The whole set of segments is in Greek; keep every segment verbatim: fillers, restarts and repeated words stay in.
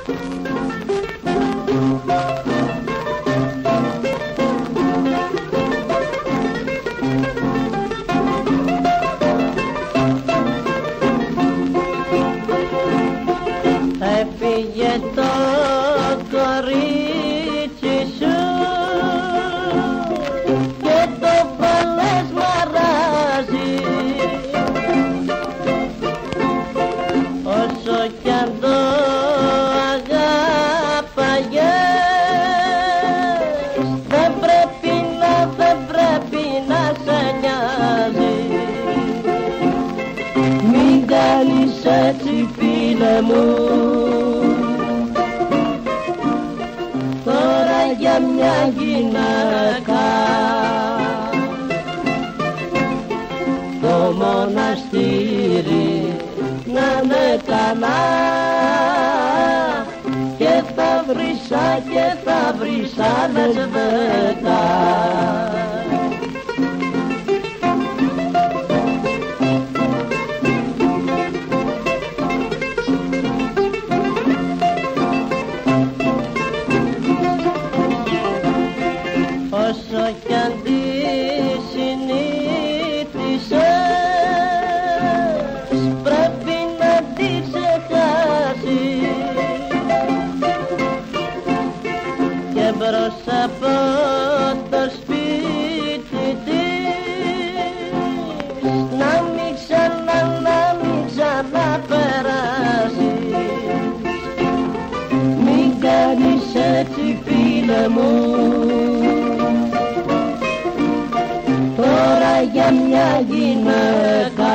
Έφυγε το κορίτσι σου και το παλές μαράζει, όσο κι αν το αγάπαγες δεν πρέπει να, δεν πρέπει να σε νοιάζει. Μην κάνεις έτσι φίλε μου, τώρα για μια γυναίκα το μοναστήρι να είναι καλά και θα βρεις, και θα βρεις άλλες δέκα. Όσο κι αν τη συνήθισες πρέπει να τη ξεχάσεις και μπρος από το σπίτι της να μην ξανά, να μην ξαναπεράσεις. Μην κάνεις έτσι φίλε μου, τώρα για μια γυναίκα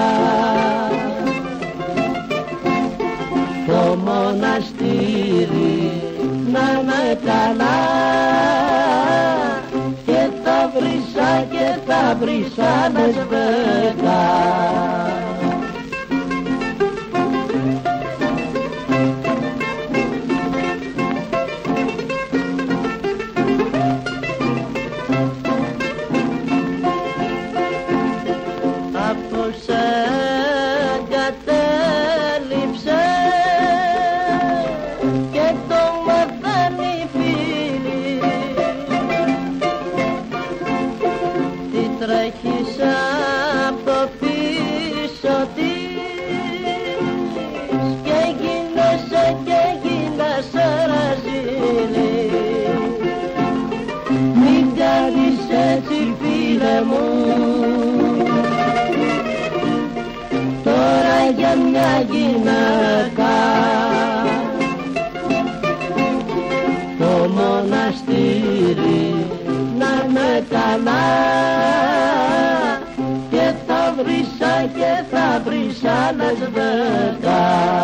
το μοναστήρι να είναι καλά και θα βρεις, και θα βρεις άλλες δέκα. Αφού σε εγκατέλειψε και το μαθαίνει φίλη, τι τρέχεις από πίσω της και γίνεσαι, και γίνεσαι ραζίλη. Μην κάνεις έτσι φίλε μου, τώρα για μια γυναίκα το μοναστήρι να είναι καλά και θα βρεις, και θα βρεις άλλες δέκα.